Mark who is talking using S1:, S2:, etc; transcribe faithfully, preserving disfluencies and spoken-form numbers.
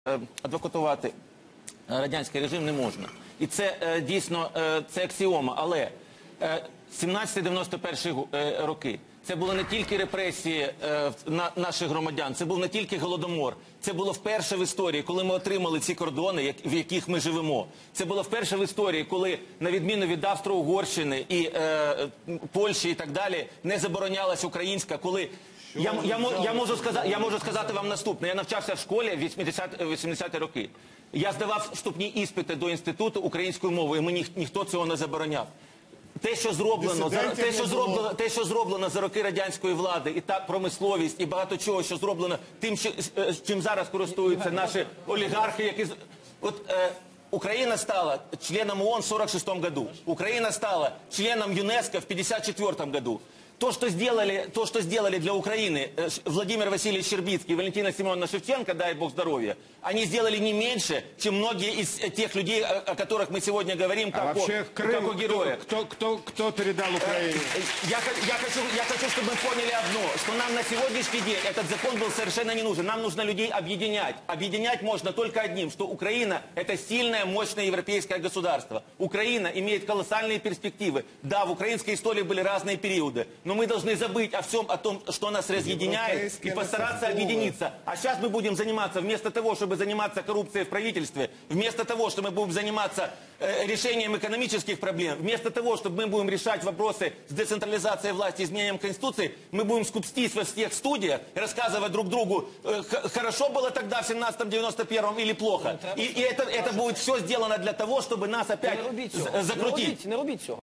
S1: адвокатувати радянський режим не можна. І це дійсно це аксіома. Але сімнадцятий дев'яносто перший роки це були не тільки репресії на наших громадян, це був не тільки Голодомор. Це було вперше в історії, коли ми отримали ці кордони, в яких ми живемо. Це було вперше в історії, коли, на відміну від Австро-Угорщини і е, Польщі і так далі, не заборонялась українська, коли... Я, я, я, можу сказати, я можу сказати вам наступне. Я навчався в школі в вісімдесяті роки. Я здавав вступні іспити до Інституту української мови, і мені ніхто цього не забороняв. Те, що зроблено, за, те, що зроблено, те, що зроблено за роки радянської влади, і та промисловість, і багато чого, що зроблено тим, що, чим зараз користуються наші олігархи, які... От, е, Украина стала членом ООН в сорок шестом году. Украина стала членом ЮНЕСКО в пятьдесят четвёртом году. То, что сделали, то, что сделали для Украины Владимир Васильевич Щербицкий и Валентина Семеновна Шевченко, дай Бог здоровья, они сделали не меньше, чем многие из тех людей, о которых мы сегодня говорим, как, а о, Крым, как о героях.
S2: Кто, кто, кто передал Украине?
S1: Я, я, хочу, я хочу, чтобы мы поняли одно, что нам на сегодняшний день этот закон был совершенно не нужен. Нам нужно людей объединять. Объединять можно только одним, что Украина – это сильное, мощное европейское государство. Украина имеет колоссальные перспективы. Да, в украинской истории были разные периоды, но мы должны забыть о всем, о том, что нас разъединяет, и постараться объединиться. А сейчас мы будем заниматься, вместо того, чтобы заниматься коррупцией в правительстве, вместо того, что мы будем заниматься э, решением экономических проблем, вместо того, чтобы мы будем решать вопросы с децентрализацией власти, изменением Конституции, мы будем скупстись во всех студиях, рассказывать друг другу, э, хорошо было тогда в семнадцатом девяносто первом или плохо. И, и это, это будет все сделано для того, чтобы нас опять закрутить.